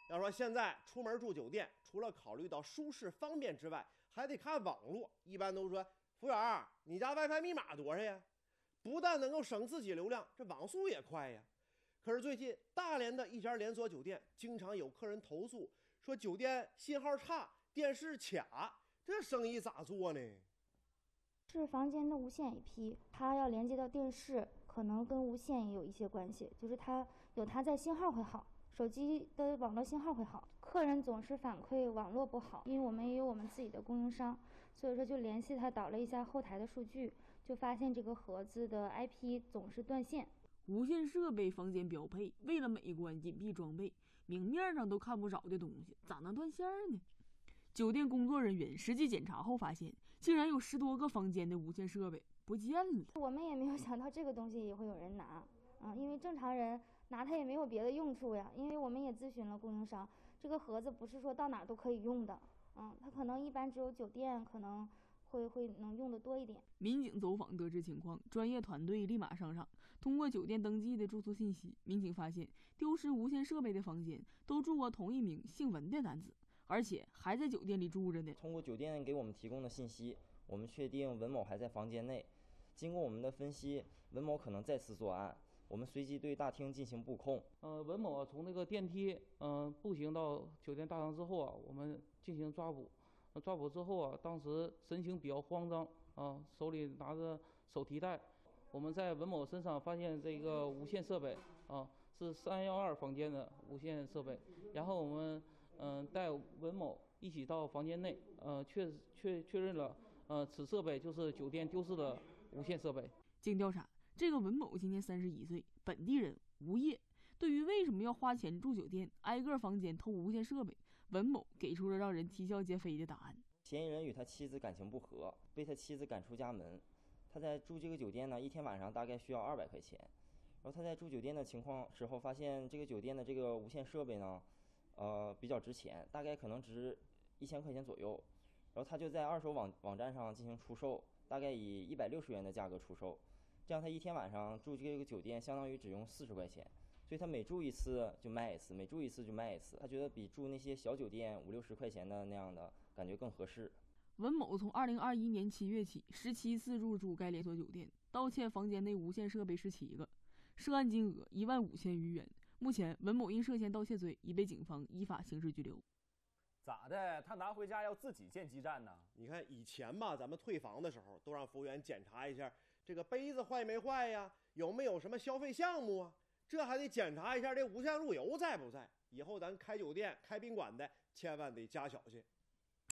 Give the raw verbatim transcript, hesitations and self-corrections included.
要说现在出门住酒店，除了考虑到舒适方便之外，还得看网络。一般都说，服务员，你家 WiFi 密码多少呀？不但能够省自己流量，这网速也快呀。可是最近大连的一家连锁酒店，经常有客人投诉说酒店信号差，电视卡，这生意咋做呢？ 是房间的无线 A P， 它要连接到电视，可能跟无线也有一些关系，就是它有它在信号会好。手机的网络信号会好，客人总是反馈网络不好，因为我们也有我们自己的供应商，所以说就联系他导了一下后台的数据，就发现这个盒子的 I P 总是断线。 无线设备房间标配，为了美观隐蔽装备，明面上都看不着的东西，咋能断线呢？酒店工作人员实际检查后发现，竟然有十多个房间的无线设备不见了。 我们也没有想到这个东西也会有人拿。嗯，因为正常人拿它也没有别的用处呀。因为我们也咨询了供应商，这个盒子不是说到哪都可以用的，嗯，它可能一般只有酒店可能会会能用的多一点。 民警走访得知情况，专业团队立马上场，通过酒店登记的住宿信息，民警发现丢失无线设备的房间都住过同一名姓文的男子，而且还在酒店里住着呢。 通过酒店给我们提供的信息，我们确定文某还在房间内。经过我们的分析，文某可能再次作案。我们随即对大厅进行布控。 呃，文某啊，从那个电梯，嗯、呃，步行到酒店大堂之后啊，我们进行抓捕。呃、抓捕之后啊，当时神情比较慌张啊，手里拿着手提袋。我们在文某身上发现这个无线设备啊，是三一二房间的无线设备。然后我们嗯、呃、带文某一起到房间内，呃，确确确认了，呃，此设备就是酒店丢失的无线设备。 经调查，这个文某今年三十一岁，本地人，无业。对于为什么要花钱住酒店，挨个房间偷无线设备，文某给出了让人啼笑皆非的答案。 嫌疑人与他妻子感情不和，被他妻子赶出家门。他在住这个酒店呢，一天晚上大概需要二百块钱。然后他在住酒店的情况时候，发现这个酒店的这个无线设备呢，呃，比较值钱，大概可能值一千块钱左右。然后他就在二手网网站上进行出售，大概以一百六十元的价格出售。这样他一天晚上住这个酒店，相当于只用四十块钱，所以他每住一次就卖一次，每住一次就卖一次。他觉得比住那些小酒店五六十块钱的那样的感觉更合适。 文某从二零二一年七月起十七次入住该连锁酒店，盗窃房间内无线设备十七个，涉案金额一万五千余元。目前，文某因涉嫌盗窃罪已被警方依法刑事拘留。 咋的？他拿回家要自己建基站呢？ 你看以前吧，咱们退房的时候都让服务员检查一下这个杯子坏没坏呀，有没有什么消费项目啊，这还得检查一下这无线路由在不在。以后咱开酒店、开宾馆的，千万得加小心。